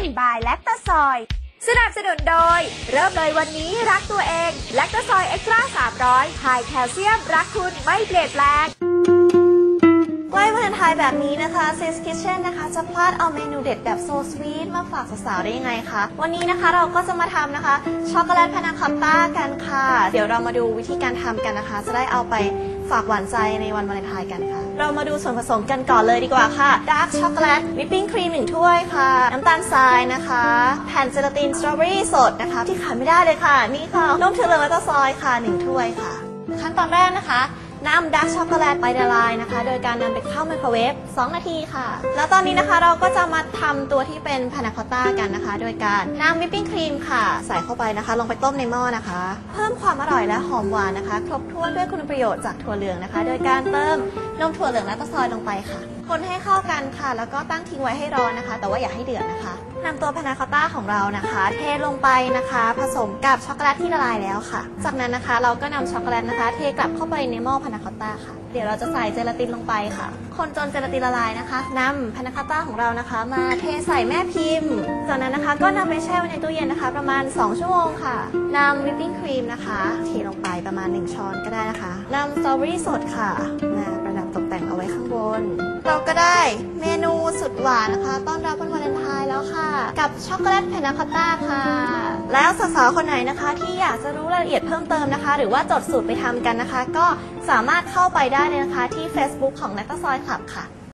บายแลคตาซอยสนับสนุนโดยเริ่มเลยวันนี้รักตัวเองแลคตาซอยเอ็กซ์ตร้า300ไฮแคลเซียมรักคุณไม่เปลี่ยนแปลงใกล้วันไทยแบบนี้นะคะซิสคิทเช่นนะคะจะพลาดเอาเมนูเด็ดแบบโซสวีทมาฝากสาวๆได้ยังไงคะวันนี้นะคะเราก็จะมาทำนะคะช็อกโกแลตพานาคอตต้ากันค่ะเดี๋ยวเรามาดูวิธีการทำกันนะคะจะได้เอาไปฝากหวานใจในวันวาเลนไทน์กันค่ะเรามาดูส่วนผสมกันก่อนเลยดีกว่าค่ะดาร์กช็อกโกแลตวิปปิ้งครีม1ถ้วยค่ะน้ำตาลทรายนะคะแผ่นเจลาตินสตรอเบอรี่สดนะคะที่ขาดไม่ได้เลยค่ะนี่ค่ะนมถั่วเหลืองแล้วก็ซอยค่ะ1ถ้วยค่ะขั้นตอนแรกนะคะนำดาร์กช็อกโกแลตไปละลายนะคะโดยการนำไปเข้าไมโครเวฟ2นาทีค่ะแล้วตอนนี้นะคะเราก็จะมาทำตัวที่เป็นพานาคอตต้ากันนะคะโดยการนำวิปปิ้งครีมค่ะใส่เข้าไปนะคะลงไปต้มในหม้อนะคะเพิ่มความอร่อยและหอมหวานนะคะครบถ้วนด้วยคุณประโยชน์จากถั่วเหลืองนะคะโดยการเติมนมถั่วเหลืองและซอยลงไปค่ะคนให้เข้ากันค่ะแล้วก็ตั้งทิ้งไว้ให้ร้อนนะคะแต่ว่าอย่าให้เดือดนะคะนำตัวพานาคอตต้าของเรานะคะเทลงไปนะคะผสมกับช็อกโกแลตที่ละลายแล้วค่ะจากนั้นนะคะเราก็นำช็อกโกแลตนะคะเทกลับเข้าไปในหม้อพานาคอตต้าค่ะเดี๋ยวเราจะใส่เจลาตินลงไปค่ะคนจนเจลาตินละลายนะคะนำพานาคอตต้าของเรานะคะมาเทใส่แม่พิมพ์จากนั้นนะคะก็นำไปแช่ไว้ในตู้เย็นนะคะประมาณ2ชั่วโมงค่ะนำวิปปิ้งครีมนะคะเทลงไปประมาณ1ช้อนก็ได้นะคะนำสตรอเบอรี่สดค่ะมาประดับตกแต่งเอาไว้ข้างบนเราก็ได้เมนูสุดหวานนะคะต้อนรับวันวาเลนไทน์แล้วค่ะกับช็อกโกแลตพานาคอตต้าค่ะแล้วสาวๆคนไหนนะคะที่อยากจะรู้รายละเอียดเพิ่มเติมนะคะหรือว่าจดสูตรไปทำกันนะคะก็สามารถเข้าไปได้เลยนะคะที่ Facebook ของ Lactazoi Club ค่ะ